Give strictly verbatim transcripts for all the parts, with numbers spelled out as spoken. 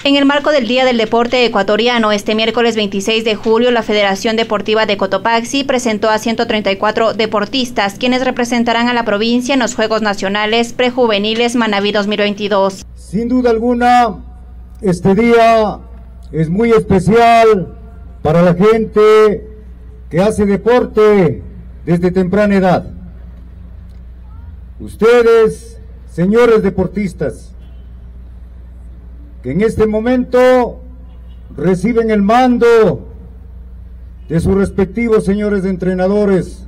En el marco del Día del Deporte Ecuatoriano, este miércoles veintiséis de julio, la Federación Deportiva de Cotopaxi presentó a ciento treinta y cuatro deportistas, quienes representarán a la provincia en los Juegos Nacionales Prejuveniles Manabí dos mil veintidós. Sin duda alguna, este día es muy especial para la gente que hace deporte desde temprana edad. Ustedes, señores deportistas, que en este momento reciben el mando de sus respectivos señores de entrenadores,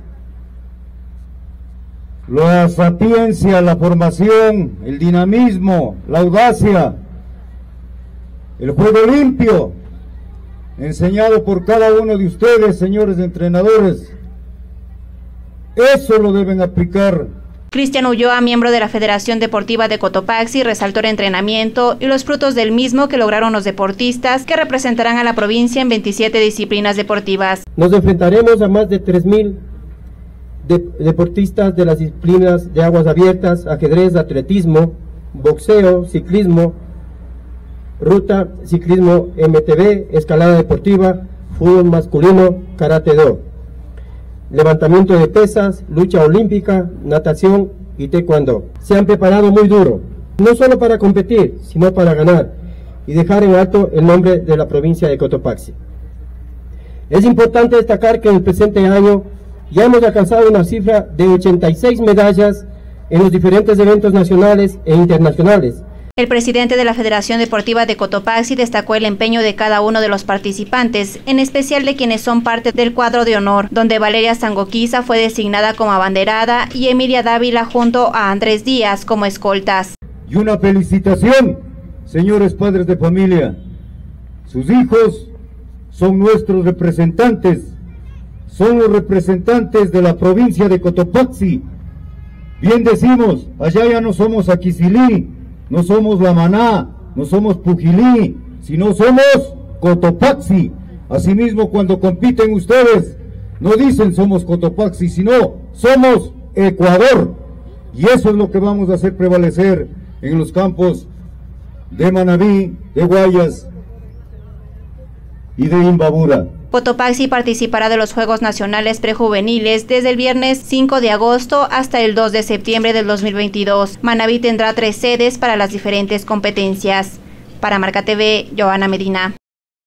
la sapiencia, la formación, el dinamismo, la audacia, el juego limpio, enseñado por cada uno de ustedes, señores de entrenadores, eso lo deben aplicar. Cristian Ulloa, miembro de la Federación Deportiva de Cotopaxi, resaltó el entrenamiento y los frutos del mismo que lograron los deportistas que representarán a la provincia en veintisiete disciplinas deportivas. Nos enfrentaremos a más de tres mil de deportistas de las disciplinas de aguas abiertas, ajedrez, atletismo, boxeo, ciclismo, ruta, ciclismo M T B, escalada deportiva, fútbol masculino, karate do, levantamiento de pesas, lucha olímpica, natación y taekwondo. Se han preparado muy duro, no solo para competir, sino para ganar y dejar en alto el nombre de la provincia de Cotopaxi. Es importante destacar que en el presente año ya hemos alcanzado una cifra de ochenta y seis medallas en los diferentes eventos nacionales e internacionales. El presidente de la Federación Deportiva de Cotopaxi destacó el empeño de cada uno de los participantes, en especial de quienes son parte del cuadro de honor, donde Valeria Sangoquiza fue designada como abanderada y Emilia Dávila junto a Andrés Díaz como escoltas. Y una felicitación, señores padres de familia. Sus hijos son nuestros representantes, son los representantes de la provincia de Cotopaxi. Bien decimos, allá ya no somos Aquicilí, no somos La Maná, no somos Pujilí, sino somos Cotopaxi. Asimismo, cuando compiten ustedes, no dicen somos Cotopaxi, sino somos Ecuador. Y eso es lo que vamos a hacer prevalecer en los campos de Manabí, de Guayas y de Imbabura. Cotopaxi participará de los Juegos Nacionales Prejuveniles desde el viernes cinco de agosto hasta el dos de septiembre del dos mil veintidós. Manabí tendrá tres sedes para las diferentes competencias. Para Marca T V, Joana Medina.